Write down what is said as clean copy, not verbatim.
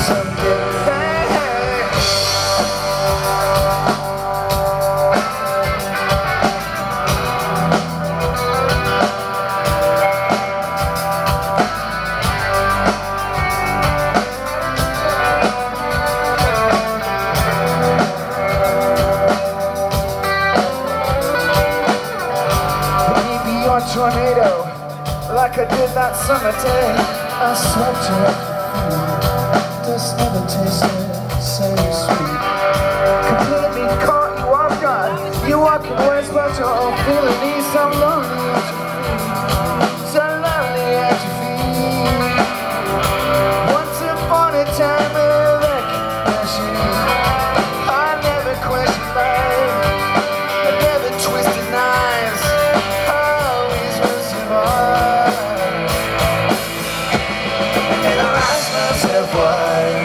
someday. Tornado, like I did that summer day. I swept you up your feet. Just never tasted so sweet. Completely caught you off guard. You're walking west, but you're all feeling me. So lonely at your feet. So lonely at your feet. Once upon a time, recognition. I never questioned life. I never twisted knives. And I ask myself why.